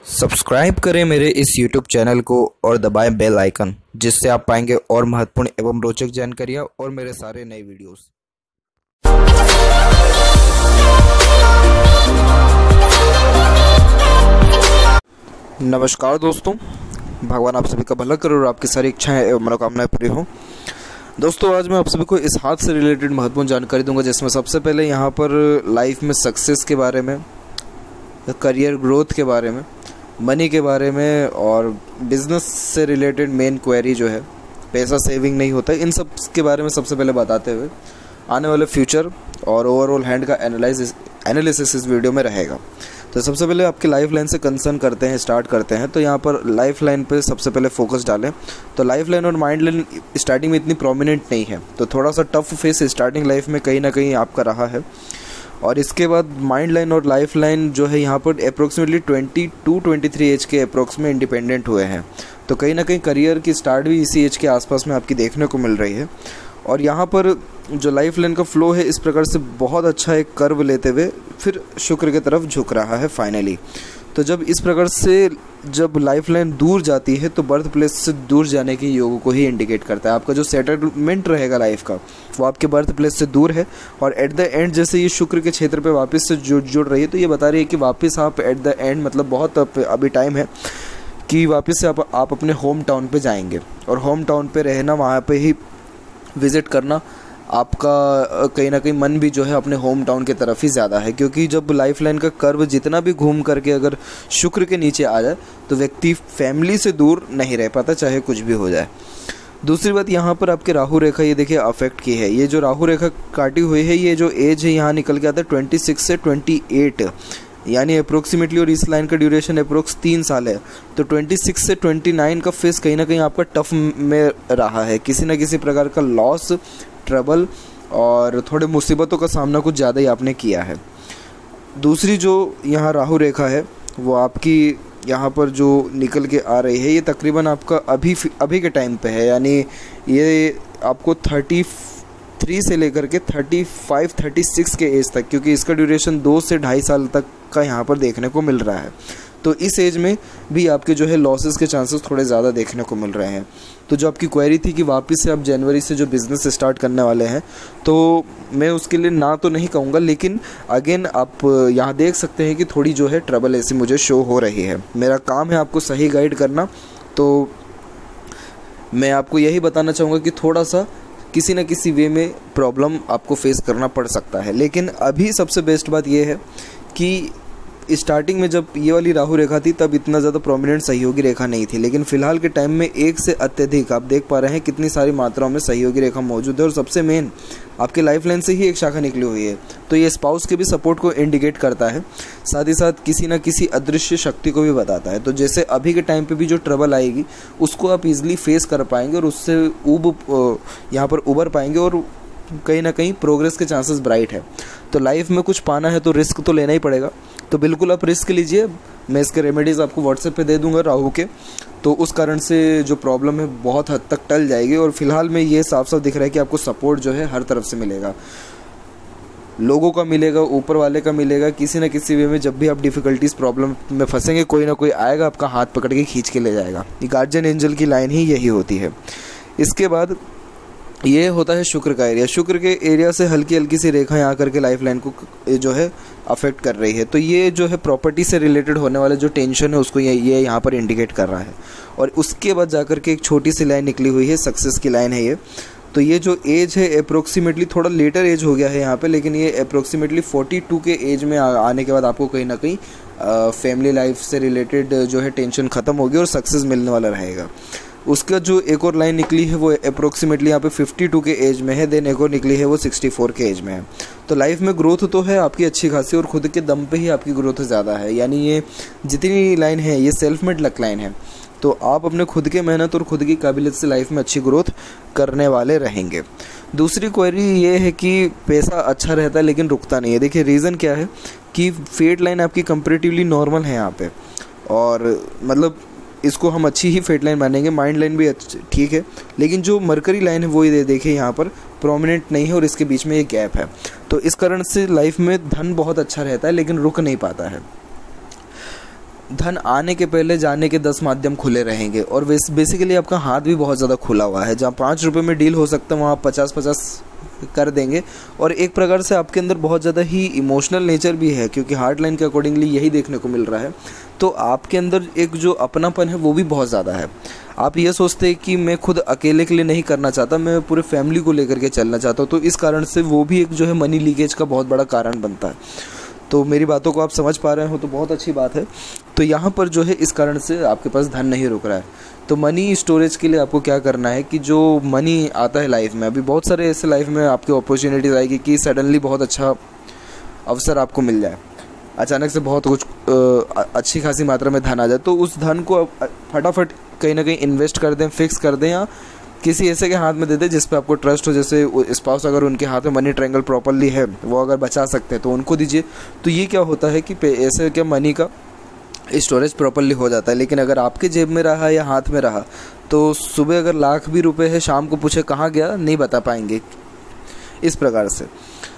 Subscribe करें मेरे इस YouTube चैनल को और दबाएं बेल आइकन, जिससे आप पाएंगे और महत्वपूर्ण एवं रोचक जानकारियाँ और मेरे सारे नए वीडियोस। नमस्कार दोस्तों, भगवान आप सभी का भला करे और आपकी सारी इच्छाएं एवं मनोकामनाएं पूरी हो। दोस्तों, आज मैं आप सभी को इस हाथ से रिलेटेड महत्वपूर्ण जानकारी दूंगा, जिसमें सबसे पहले यहाँ पर लाइफ में सक्सेस के बारे में, करियर ग्रोथ के बारे में, मनी के बारे में और बिज़नेस से रिलेटेड मेन क्वेरी जो है पैसा सेविंग नहीं होता है, इन सब के बारे में सबसे पहले बताते हुए आने वाले फ्यूचर और ओवरऑल हैंड का एनालिसिस इस वीडियो में रहेगा। तो सबसे पहले आपकी लाइफ लाइन से कंसर्न करते हैं, स्टार्ट करते हैं। तो यहाँ पर लाइफ लाइन पे सबसे पहले फोकस डालें। तो लाइफ लाइन और माइंड लाइन स्टार्टिंग में इतनी प्रोमिनेंट नहीं है, तो थोड़ा सा टफ फेस स्टार्टिंग लाइफ में कहीं ना कहीं आपका रहा है। और इसके बाद माइंड लाइन और लाइफ लाइन जो है यहाँ पर अप्रोक्सीमेटली 22-23 एज के अप्रोक्स में इंडिपेंडेंट हुए हैं। तो कहीं ना कहीं करियर की स्टार्ट भी इसी एज के आसपास में आपकी देखने को मिल रही है। और यहाँ पर जो लाइफ लाइन का फ्लो है इस प्रकार से बहुत अच्छा एक कर्व लेते हुए फिर शुक्र की तरफ झुक रहा है फाइनली। तो जब इस प्रकार से जब लाइफ लाइन दूर जाती है तो बर्थ प्लेस से दूर जाने के योग को ही इंडिकेट करता है। आपका जो सेटलमेंट रहेगा लाइफ का वो आपके बर्थ प्लेस से दूर है। और एट द एंड जैसे ये शुक्र के क्षेत्र पे वापस से जुड़ रही है, तो ये बता रही है कि वापस आप एट द एंड मतलब बहुत अभी टाइम है कि वापस से आप अपने होम टाउन पे जाएंगे। और होम टाउन पे रहना, वहाँ पे ही विज़िट करना, आपका कहीं ना कहीं मन भी जो है अपने होम टाउन की तरफ ही ज़्यादा है। क्योंकि जब लाइफ लाइन का कर्व जितना भी घूम करके अगर शुक्र के नीचे आ जाए तो व्यक्ति फैमिली से दूर नहीं रह पाता, चाहे कुछ भी हो जाए। दूसरी बात, यहाँ पर आपके राहु रेखा ये देखिए अफेक्ट की है। ये जो राहु रेखा काटी हुई है, ये जो एज है यहाँ निकल के आता है 26 से 28 यानी अप्रोक्सीमेटली, और इस लाइन का ड्यूरेशन अप्रोक्स 3 साल है। तो 26 से 29 का फेस कहीं ना कहीं आपका टफ में रहा है। किसी न किसी प्रकार का लॉस, ट्रबल और थोड़े मुसीबतों का सामना कुछ ज़्यादा ही आपने किया है। दूसरी जो यहाँ राहु रेखा है वो आपकी यहाँ पर जो निकल के आ रही है, ये तकरीबन आपका अभी के टाइम पे है। यानी ये आपको 33 से लेकर के 35-36 के एज तक, क्योंकि इसका ड्यूरेशन 2 से 2.5 साल तक का यहाँ पर देखने को मिल रहा है। तो इस एज में भी आपके जो है लॉसेस के चांसेस थोड़े ज़्यादा देखने को मिल रहे हैं। तो जो आपकी क्वेरी थी कि वापस से आप जनवरी से जो बिज़नेस स्टार्ट करने वाले हैं, तो मैं उसके लिए ना तो नहीं कहूँगा, लेकिन अगेन आप यहाँ देख सकते हैं कि थोड़ी जो है ट्रबल ऐसी मुझे शो हो रही है। मेरा काम है आपको सही गाइड करना, तो मैं आपको यही बताना चाहूँगा कि थोड़ा सा किसी न किसी वे में प्रॉब्लम आपको फेस करना पड़ सकता है। लेकिन अभी सबसे बेस्ट बात यह है कि स्टार्टिंग में जब ये वाली राहु रेखा थी तब इतना ज़्यादा प्रोमिनेंट सहयोगी रेखा नहीं थी, लेकिन फिलहाल के टाइम में एक से अत्यधिक आप देख पा रहे हैं कितनी सारी मात्राओं में सहयोगी रेखा मौजूद है। और सबसे मेन आपके लाइफ लाइन से ही एक शाखा निकली हुई है, तो ये स्पाउस के भी सपोर्ट को इंडिकेट करता है, साथ ही साथ किसी न किसी अदृश्य शक्ति को भी बताता है। तो जैसे अभी के टाइम पे भी जो ट्रबल आएगी उसको आप इजीली फेस कर पाएंगे और उससे यहाँ पर उबर पाएंगे और कहीं ना कहीं प्रोग्रेस के चांसेस ब्राइट है। तो लाइफ में कुछ पाना है तो रिस्क तो लेना ही पड़ेगा, तो बिल्कुल आप रिस्क लीजिए। मैं इसके रेमेडीज़ आपको व्हाट्सएप पे दे दूंगा राहु के, तो उस कारण से जो प्रॉब्लम है बहुत हद तक टल जाएगी। और फिलहाल में ये साफ साफ दिख रहा है कि आपको सपोर्ट जो है हर तरफ से मिलेगा, लोगों का मिलेगा, ऊपर वाले का मिलेगा। किसी न किसी वे में जब भी आप डिफ़िकल्टीज प्रॉब्लम में फंसेंगे, कोई ना कोई आएगा, आपका हाथ पकड़ के खींच के ले जाएगा। ये गार्जियन एंजल की लाइन ही यही होती है। इसके बाद ये होता है शुक्र का एरिया। शुक्र के एरिया से हल्की हल्की सी रेखा यहाँ करके लाइफ लाइन को जो है अफेक्ट कर रही है। तो ये जो है प्रॉपर्टी से रिलेटेड होने वाले जो टेंशन है उसको ये यहाँ पर इंडिकेट कर रहा है। और उसके बाद जाकर के एक छोटी सी लाइन निकली हुई है, सक्सेस की लाइन है ये। तो ये जो एज है अप्रोक्सीमेटली, थोड़ा लेटर एज हो गया है यहाँ पे, लेकिन ये अप्रोक्सीमेटली 42 के एज में आने के बाद आपको कहीं ना कहीं फैमिली लाइफ से रिलेटेड जो है टेंशन ख़त्म होगी और सक्सेस मिलने वाला रहेगा। उसका जो एक और लाइन निकली है वो अप्रोक्सीमेटली यहाँ पे 52 के एज में है, देन एक और निकली है वो 64 के एज में है। तो लाइफ में ग्रोथ तो है आपकी अच्छी खासी, और खुद के दम पे ही आपकी ग्रोथ ज़्यादा है। यानी ये जितनी लाइन है ये सेल्फ मेड लक लाइन है। तो आप अपने खुद के मेहनत और खुद की काबिलियत से लाइफ में अच्छी ग्रोथ करने वाले रहेंगे। दूसरी क्वेरी ये है कि पैसा अच्छा रहता है लेकिन रुकता नहीं है। देखिए रीज़न क्या है कि फेट लाइन आपकी कंपेरेटिवली नॉर्मल है यहाँ पे, और मतलब इसको हम अच्छी ही फेट लाइन मानेंगे। माइंड लाइन भी ठीक है, लेकिन जो मरकरी लाइन है वो ये देखिए यहाँ पर प्रोमिनेंट नहीं है और इसके बीच में ये गैप है। तो इस कारण से लाइफ में धन बहुत अच्छा रहता है लेकिन रुक नहीं पाता है। धन आने के पहले जाने के 10 माध्यम खुले रहेंगे। और बेसिकली आपका हाथ भी बहुत ज़्यादा खुला हुआ है, जहाँ 5 रुपये में डील हो सकता है वहाँ आप 50-50 कर देंगे। और एक प्रकार से आपके अंदर बहुत ज़्यादा ही इमोशनल नेचर भी है, क्योंकि हार्ट लाइन के अकॉर्डिंगली यही देखने को मिल रहा है। तो आपके अंदर एक जो अपनापन है वो भी बहुत ज़्यादा है। आप ये सोचते हैं कि मैं खुद अकेले के लिए नहीं करना चाहता, मैं पूरे फैमिली को लेकर के चलना चाहता हूँ। तो इस कारण से वो भी एक जो है मनी लीकेज का बहुत बड़ा कारण बनता है। तो मेरी बातों को आप समझ पा रहे हो तो बहुत अच्छी बात है। तो यहाँ पर जो है इस कारण से आपके पास धन नहीं रुक रहा है। तो मनी स्टोरेज के लिए आपको क्या करना है कि जो मनी आता है लाइफ में, अभी बहुत सारे ऐसे लाइफ में आपके अपॉर्चुनिटीज़ आएगी कि सडनली बहुत अच्छा अवसर आपको मिल जाए, अचानक से बहुत कुछ अच्छी खासी मात्रा में धन आ जाए। तो उस धन को फटाफट कहीं ना कहीं इन्वेस्ट कर दें, फिक्स कर दें, या किसी ऐसे के हाथ में दे दे जिस पे आपको ट्रस्ट हो। जैसे स्पाउस अगर उनके हाथ में मनी ट्रायंगल प्रॉपर्ली है, वो अगर बचा सकते हैं तो उनको दीजिए। तो ये क्या होता है कि ऐसे क्या मनी का स्टोरेज प्रॉपर्ली हो जाता है। लेकिन अगर आपके जेब में रहा या हाथ में रहा तो सुबह अगर लाख भी रुपए है, शाम को पूछे कहाँ गया, नहीं बता पाएंगे। इस प्रकार से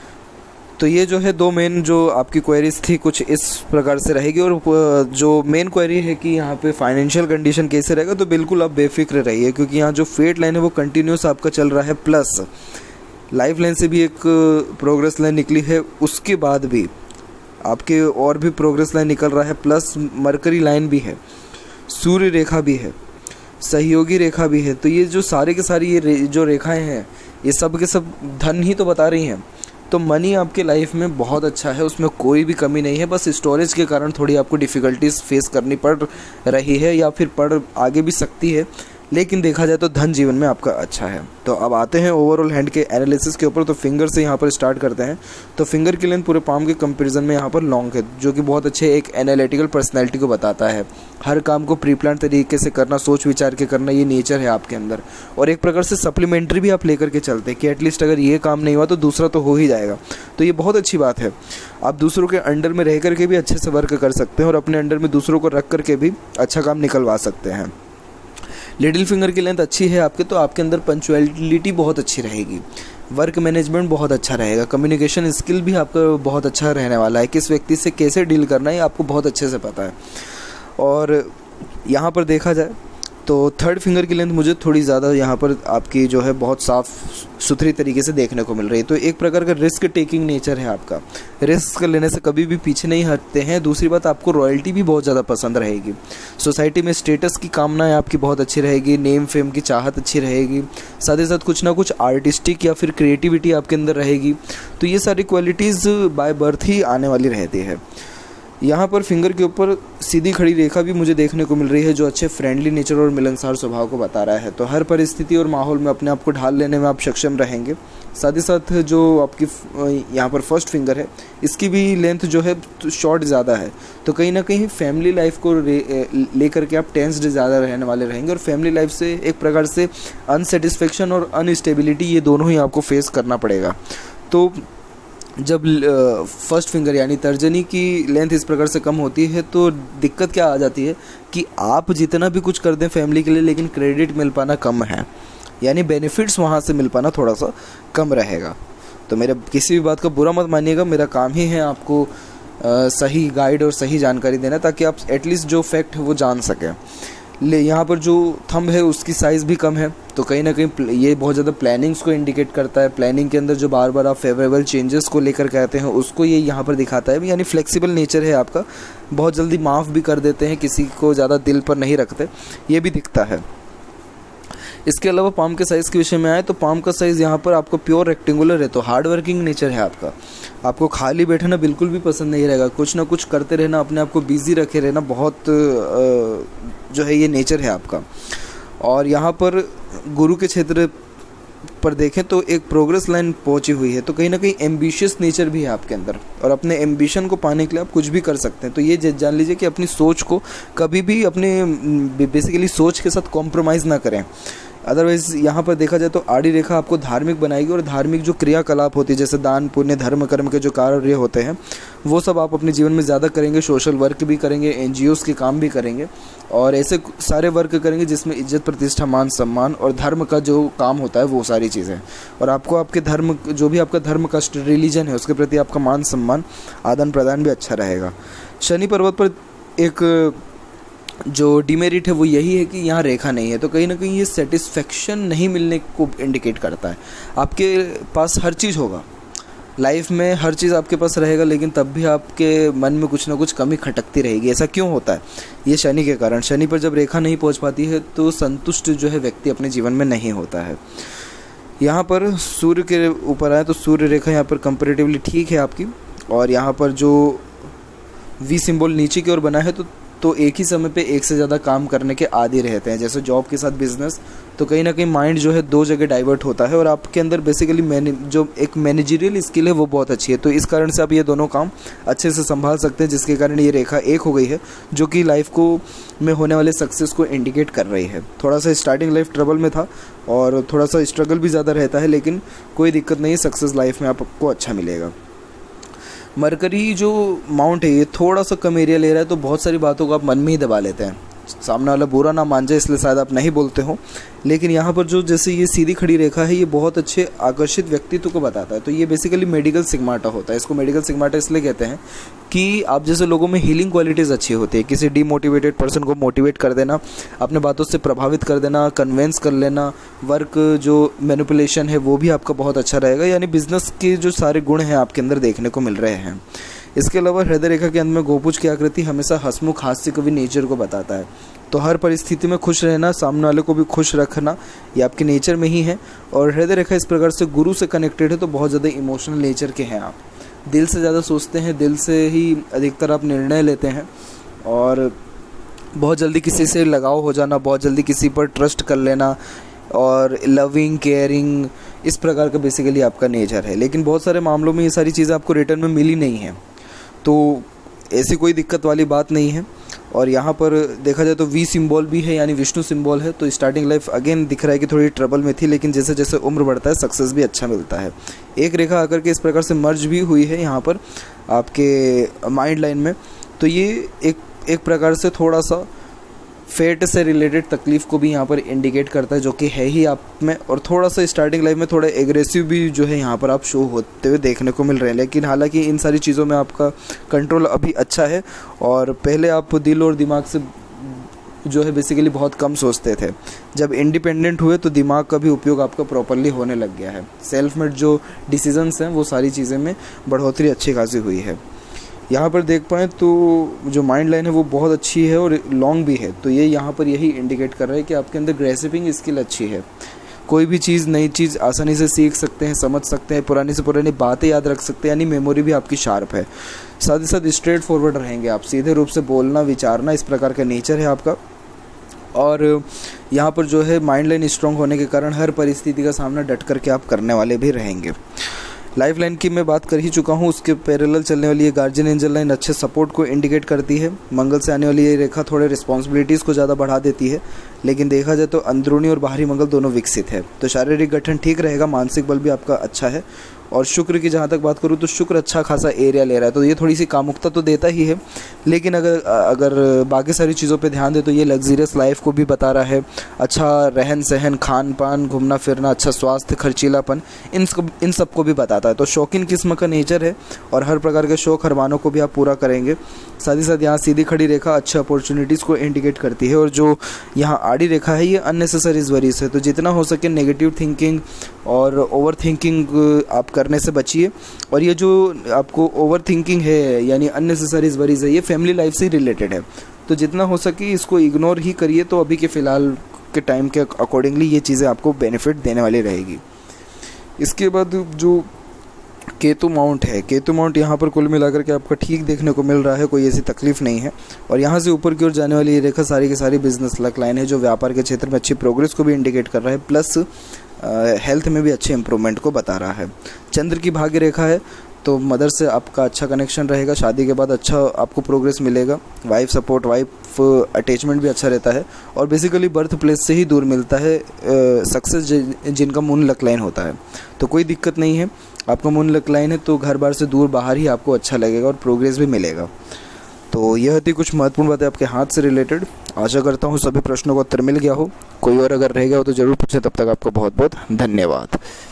तो ये जो है 2 मेन जो आपकी क्वेरीज थी कुछ इस प्रकार से रहेगी। और जो मेन क्वेरी है कि यहाँ पे फाइनेंशियल कंडीशन कैसे रहेगा, तो बिल्कुल आप बेफिक्र रहिए, क्योंकि यहाँ जो फेट लाइन है वो कंटिन्यूस आपका चल रहा है, प्लस लाइफ लाइन से भी एक प्रोग्रेस लाइन निकली है, उसके बाद भी आपके और भी प्रोग्रेस लाइन निकल रहा है, प्लस मरकरी लाइन भी है, सूर्य रेखा भी है, सहयोगी रेखा भी है। तो ये जो सारे के सारी ये जो रेखाएं हैं ये सब के सब धन ही तो बता रही हैं। तो मनी आपके लाइफ में बहुत अच्छा है, उसमें कोई भी कमी नहीं है। बस स्टोरेज के कारण थोड़ी आपको डिफ़िकल्टीज फेस करनी पड़ रही है, या फिर पड़ आगे भी सकती है, लेकिन देखा जाए तो धन जीवन में आपका अच्छा है। तो अब आते हैं ओवरऑल हैंड के एनालिसिस के ऊपर। तो फिंगर से यहाँ पर स्टार्ट करते हैं। तो फिंगर की लेंथ पूरे पाम के कंपैरिजन में यहाँ पर लॉन्ग है, जो कि बहुत अच्छे एक एनालिटिकल पर्सनैलिटी को बताता है। हर काम को प्री प्लान तरीके से करना, सोच विचार के करना, ये नेचर है आपके अंदर। और एक प्रकार से सप्लीमेंट्री भी आप लेकर के चलते हैं कि एटलीस्ट अगर ये काम नहीं हुआ तो दूसरा तो हो ही जाएगा। तो ये बहुत अच्छी बात है। आप दूसरों के अंडर में रह करके भी अच्छे से वर्क कर सकते हैं, और अपने अंडर में दूसरों को रख करके भी अच्छा काम निकलवा सकते हैं। लिटिल फिंगर की लेंथ अच्छी है आपके, तो आपके अंदर पंचुअलिटी बहुत अच्छी रहेगी, वर्क मैनेजमेंट बहुत अच्छा रहेगा, कम्युनिकेशन स्किल भी आपका बहुत अच्छा रहने वाला है। किस व्यक्ति से कैसे डील करना है आपको बहुत अच्छे से पता है। और यहाँ पर देखा जाए तो थर्ड फिंगर की लेंथ मुझे थोड़ी ज़्यादा यहाँ पर आपकी जो है बहुत साफ़ सुथरी तरीके से देखने को मिल रही है। तो एक प्रकार का रिस्क टेकिंग नेचर है आपका, रिस्क लेने से कभी भी पीछे नहीं हटते हैं। दूसरी बात, आपको रॉयल्टी भी बहुत ज़्यादा पसंद रहेगी, सोसाइटी में स्टेटस की कामनाएं आपकी बहुत अच्छी रहेगी, नेम फेम की चाहत अच्छी रहेगी, साथ ही साथ कुछ ना कुछ आर्टिस्टिक या फिर क्रिएटिविटी आपके अंदर रहेगी। तो ये सारी क्वालिटीज़ बाय बर्थ ही आने वाली रहती है। यहाँ पर फिंगर के ऊपर सीधी खड़ी रेखा भी मुझे देखने को मिल रही है, जो अच्छे फ्रेंडली नेचर और मिलनसार स्वभाव को बता रहा है। तो हर परिस्थिति और माहौल में अपने आप को ढाल लेने में आप सक्षम रहेंगे। साथ ही साथ जो आपकी यहाँ पर फर्स्ट फिंगर है, इसकी भी लेंथ जो है शॉर्ट ज़्यादा है। तो कहीं ना कहीं फैमिली लाइफ को लेकर के आप टेंस्ड ज़्यादा रहने वाले रहेंगे, और फैमिली लाइफ से एक प्रकार से अनसेटिस्फेक्शन और अनस्टेबिलिटी ये दोनों ही आपको फेस करना पड़ेगा। तो जब फर्स्ट फिंगर यानी तर्जनी की लेंथ इस प्रकार से कम होती है तो दिक्कत क्या आ जाती है कि आप जितना भी कुछ कर दें फैमिली के लिए, लेकिन क्रेडिट मिल पाना कम है, यानी बेनिफिट्स वहाँ से मिल पाना थोड़ा सा कम रहेगा। तो मेरे किसी भी बात का बुरा मत मानिएगा, मेरा काम ही है आपको सही गाइड और सही जानकारी देना, ताकि आप एटलीस्ट जो फैक्ट है वो जान सकें। यहाँ पर जो थंब है उसकी साइज़ भी कम है, तो कहीं ना कहीं ये बहुत ज़्यादा प्लानिंग्स को इंडिकेट करता है। प्लानिंग के अंदर जो बार बार आप फेवरेबल चेंजेस को लेकर के आते हैं उसको ये यहाँ पर दिखाता है, यानी फ्लेक्सिबल नेचर है आपका, बहुत जल्दी माफ़ भी कर देते हैं, किसी को ज़्यादा दिल पर नहीं रखते, ये भी दिखता है। इसके अलावा पाम के साइज़ के विषय में आए तो पाम का साइज़ यहाँ पर आपको प्योर रेक्टेंगुलर है, तो हार्ड वर्किंग नेचर है आपका। आपको खाली बैठना बिल्कुल भी पसंद नहीं रहेगा, कुछ ना कुछ करते रहना, अपने आप को बिजी रखे रहना, बहुत जो है ये नेचर है आपका। और यहाँ पर गुरु के क्षेत्र पर देखें तो एक प्रोग्रेस लाइन पहुंची हुई है, तो कहीं ना कहीं एम्बिशियस नेचर भी है आपके अंदर, और अपने एम्बिशन को पाने के लिए आप कुछ भी कर सकते हैं। तो ये जान लीजिए कि अपनी सोच को कभी भी अपने बेसिकली सोच के साथ कॉम्प्रोमाइज़ ना करें। अदरवाइज़ यहाँ पर देखा जाए तो आड़ी रेखा आपको धार्मिक बनाएगी, और धार्मिक जो क्रियाकलाप होती है जैसे दान पुण्य धर्म कर्म के जो कार्य होते हैं वो सब आप अपने जीवन में ज़्यादा करेंगे। सोशल वर्क भी करेंगे, NGOs के काम भी करेंगे, और ऐसे सारे वर्क करेंगे जिसमें इज्जत प्रतिष्ठा मान सम्मान और धर्म का जो काम होता है वो सारी चीज़ें। और आपको आपके धर्म जो भी आपका धर्म का रिलीजन है उसके प्रति आपका मान सम्मान आदान प्रदान भी अच्छा रहेगा। शनि पर्वत पर एक जो डिमेरिट है वो यही है कि यहाँ रेखा नहीं है, तो कहीं ना कहीं ये सेटिस्फेक्शन नहीं मिलने को इंडिकेट करता है। आपके पास हर चीज़ होगा लाइफ में, हर चीज़ आपके पास रहेगा, लेकिन तब भी आपके मन में कुछ ना कुछ कमी खटकती रहेगी। ऐसा क्यों होता है? ये शनि के कारण। शनि पर जब रेखा नहीं पहुंच पाती है तो संतुष्ट जो है व्यक्ति अपने जीवन में नहीं होता है। यहाँ पर सूर्य के ऊपर आए तो सूर्य रेखा यहाँ पर कंपैरेटिवली ठीक है आपकी, और यहाँ पर जो वी सिंबल नीचे की ओर बना है तो एक ही समय पे एक से ज़्यादा काम करने के आदी रहते हैं। जैसे जॉब के साथ बिजनेस, तो कहीं ना कहीं माइंड जो है दो जगह डाइवर्ट होता है, और आपके अंदर बेसिकली जो एक मैनेजरियल स्किल है वो बहुत अच्छी है, तो इस कारण से आप ये दोनों काम अच्छे से संभाल सकते हैं, जिसके कारण ये रेखा एक हो गई है, जो कि लाइफ को में होने वाले सक्सेस को इंडिकेट कर रही है। थोड़ा सा स्टार्टिंग लाइफ ट्रबल में था और थोड़ा सा स्ट्रगल भी ज़्यादा रहता है, लेकिन कोई दिक्कत नहीं, सक्सेस लाइफ में आपको अच्छा मिलेगा। मरकरी जो माउंट है ये थोड़ा सा कम एरिया ले रहा है, तो बहुत सारी बातों को आप मन में ही दबा लेते हैं। सामने वाला बुरा ना मान जाए इसलिए शायद आप नहीं बोलते हो, लेकिन यहाँ पर जो जैसे ये सीधी खड़ी रेखा है ये बहुत अच्छे आकर्षित व्यक्तित्व को बताता है। तो ये बेसिकली मेडिकल सिग्माटा होता है। इसको मेडिकल सिग्माटा इसलिए कहते हैं कि आप जैसे लोगों में हीलिंग क्वालिटीज़ अच्छी होती है। किसी डीमोटिवेटेड पर्सन को मोटिवेट कर देना, अपने बातों से प्रभावित कर देना, कन्वेंस कर लेना, वर्क जो मैनिपुलेशन है वो भी आपका बहुत अच्छा रहेगा। यानी बिजनेस के जो सारे गुण हैं आपके अंदर देखने को मिल रहे हैं। इसके अलावा हृदय रेखा के अंत में गोपुज की आकृति हमेशा हंसमुख हास्य कवि नेचर को बताता है। तो हर परिस्थिति में खुश रहना, सामने वाले को भी खुश रखना, ये आपके नेचर में ही है। और हृदय रेखा इस प्रकार से गुरु से कनेक्टेड है, तो बहुत ज़्यादा इमोशनल नेचर के हैं आप। दिल से ज़्यादा सोचते हैं, दिल से ही अधिकतर आप निर्णय लेते हैं, और बहुत जल्दी किसी से लगाव हो जाना, बहुत जल्दी किसी पर ट्रस्ट कर लेना, और लविंग केयरिंग, इस प्रकार का बेसिकली आपका नेचर है। लेकिन बहुत सारे मामलों में ये सारी चीज़ें आपको रिटर्न में मिली नहीं है, तो ऐसी कोई दिक्कत वाली बात नहीं है। और यहाँ पर देखा जाए तो वी सिंबल भी है, यानी विष्णु सिंबल है। तो स्टार्टिंग लाइफ अगेन दिख रहा है कि थोड़ी ट्रबल में थी, लेकिन जैसे जैसे उम्र बढ़ता है सक्सेस भी अच्छा मिलता है। एक रेखा आकर के इस प्रकार से मर्ज भी हुई है यहाँ पर आपके माइंड लाइन में, तो ये एक प्रकार से थोड़ा सा फेट से रिलेटेड तकलीफ को भी यहाँ पर इंडिकेट करता है, जो कि है ही आप में। और थोड़ा सा स्टार्टिंग लाइफ में थोड़ा एग्रेसिव भी जो है यहाँ पर आप शो होते हुए देखने को मिल रहे हैं। लेकिन हालांकि इन सारी चीज़ों में आपका कंट्रोल अभी अच्छा है, और पहले आप दिल और दिमाग से जो है बेसिकली बहुत कम सोचते थे। जब इंडिपेंडेंट हुए तो दिमाग का भी उपयोग आपका प्रॉपरली होने लग गया है। सेल्फ मेड जो डिसीजंस हैं वो सारी चीज़ें में बढ़ोतरी अच्छी खासी हुई है। यहाँ पर देख पाएँ तो जो माइंड लाइन है वो बहुत अच्छी है और लॉन्ग भी है, तो ये यहाँ पर यही इंडिकेट कर रहा है कि आपके अंदर ग्रेसिपिंग स्किल अच्छी है। कोई भी चीज़, नई चीज़ आसानी से सीख सकते हैं, समझ सकते हैं, पुरानी से पुरानी बातें याद रख सकते हैं, यानी मेमोरी भी आपकी शार्प है। साथ ही साथ स्ट्रेट फॉरवर्ड रहेंगे आप, सीधे रूप से बोलना, विचारना, इस प्रकार का नेचर है आपका। और यहाँ पर जो है माइंड लाइन स्ट्रॉन्ग होने के कारण हर परिस्थिति का सामना डट करके आप करने वाले भी रहेंगे। लाइफ लाइन की मैं बात कर ही चुका हूँ, उसके पैरेलल चलने वाली ये गार्जियन एंजल लाइन अच्छे सपोर्ट को इंडिकेट करती है। मंगल से आने वाली ये रेखा थोड़े रिस्पॉन्सिबिलिटीज़ को ज़्यादा बढ़ा देती है, लेकिन देखा जाए तो अंदरूनी और बाहरी मंगल दोनों विकसित है, तो शारीरिक गठन ठीक रहेगा, मानसिक बल भी आपका अच्छा है। और शुक्र की जहाँ तक बात करूँ तो शुक्र अच्छा खासा एरिया ले रहा है, तो ये थोड़ी सी कामुकता तो देता ही है, लेकिन अगर बाकी सारी चीज़ों पे ध्यान दे तो ये लग्जरियस लाइफ को भी बता रहा है। अच्छा रहन सहन, खान पान, घूमना फिरना, अच्छा स्वास्थ्य, खर्चीलापन, इन सब को भी बताता है। तो शौकीन किस्म का नेचर है और हर प्रकार के शौक अरमानों को भी आप पूरा करेंगे। साथ ही साथ यहाँ सीधी खड़ी रेखा अच्छे अपॉर्चुनिटीज़ को इंडिकेट करती है, और जो यहाँ आड़ी रेखा है ये अननेसेसरी वरीज है, तो जितना हो सके नेगेटिव थिंकिंग और ओवर थिंकिंग आप करने से बचिए। और ये जो आपको ओवर थिंकिंग है यानी अननेसेसरी वरीज है, ये फैमिली लाइफ से रिलेटेड है, तो जितना हो सके इसको इग्नोर ही करिए, तो अभी के फ़िलहाल के टाइम के अकॉर्डिंगली ये चीज़ें आपको बेनिफिट देने वाली रहेगी। इसके बाद जो केतु माउंट है, केतु माउंट यहाँ पर कुल मिलाकर के आपका ठीक देखने को मिल रहा है, कोई ऐसी तकलीफ नहीं है। और यहाँ से ऊपर की ओर जाने वाली ये रेखा सारी की सारी बिजनेस लक लाइन है, जो व्यापार के क्षेत्र में अच्छी प्रोग्रेस को भी इंडिकेट कर रहा है, प्लस हेल्थ में भी अच्छे इंप्रूवमेंट को बता रहा है। चंद्र की भाग्य रेखा है, तो मदर से आपका अच्छा कनेक्शन रहेगा, शादी के बाद अच्छा आपको प्रोग्रेस मिलेगा, वाइफ सपोर्ट, वाइफ अटैचमेंट भी अच्छा रहता है, और बेसिकली बर्थ प्लेस से ही दूर मिलता है सक्सेस जिनका मून लक लाइन होता है, तो कोई दिक्कत नहीं है। आपका मून लक लाइन है तो घर बार से दूर बाहर ही आपको अच्छा लगेगा और प्रोग्रेस भी मिलेगा। तो यह थी कुछ महत्वपूर्ण बातें आपके हाथ से रिलेटेड। आशा करता हूँ सभी प्रश्नों का उत्तर मिल गया हो, कोई और अगर रह गया हो तो ज़रूर पूछें। तब तक आपको बहुत बहुत धन्यवाद।